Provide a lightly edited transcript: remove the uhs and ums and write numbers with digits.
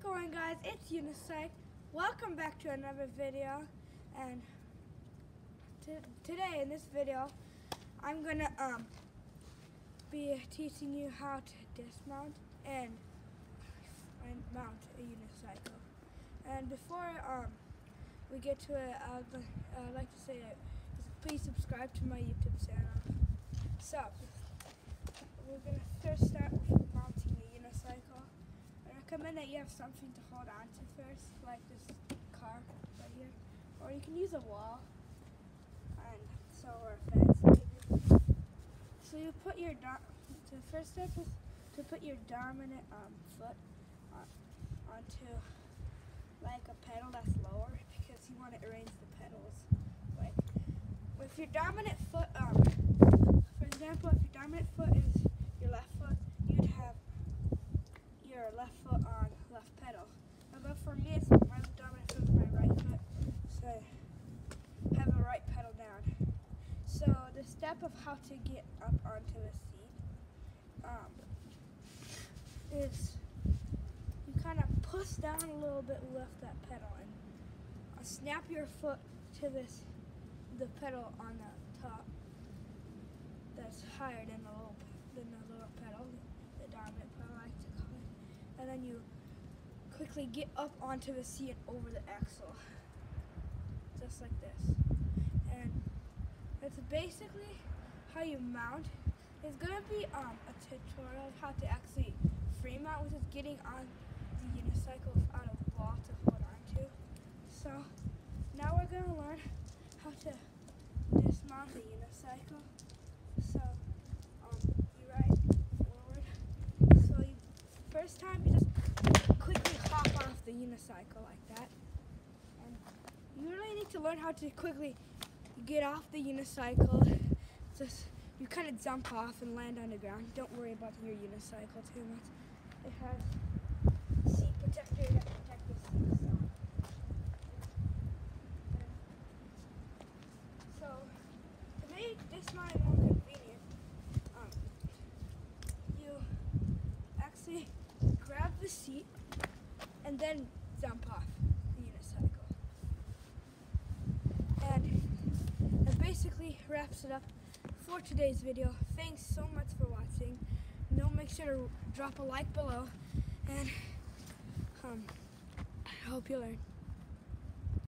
going, guys? It's Unicycle. Welcome back to another video, and today in this video I'm gonna be teaching you how to dismount and mount a unicycle. And before we get to it, I'd like to say please subscribe to my YouTube channel. So we're gonna first start with mounting the unicycle. I recommend that you have something to hold on to first, like this car right here, or you can use a wall or a fence maybe. So you put your the first step is to put your dominant foot onto like a pedal that's lower, because you want to arrange the pedals. Like with your dominant foot, for example, if your dominant foot is your left foot, you'd have your left foot on left pedal. But for me, it's my dominant foot is my right foot, so I have the right pedal down. So the step of how to get up onto the seat is you kind of push down a little bit, lift that pedal, and snap your foot to the pedal on the top that's higher than the lower pedal, the dominant pedal I like to call it. And then you quickly get up onto the seat and over the axle, just like this. And that's basically how you mount. It's gonna be a tutorial of how to actually free mount, which is getting on the unicycle without a wall to hold on to. So now we're gonna learn how to dismount the unicycle. So you ride forward. So first time you just quickly hop off the unicycle like that. And you really need to learn how to quickly get off the unicycle. Just you kind of jump off and land on the ground. Don't worry about your unicycle too much. It has seat protector that protect the seat. So to make dismounting more convenient, you actually grab the seat and then jump off the unicycle. And that basically wraps it up for today's video. Thanks so much for watching. Make sure to drop a like below, and I hope you learn.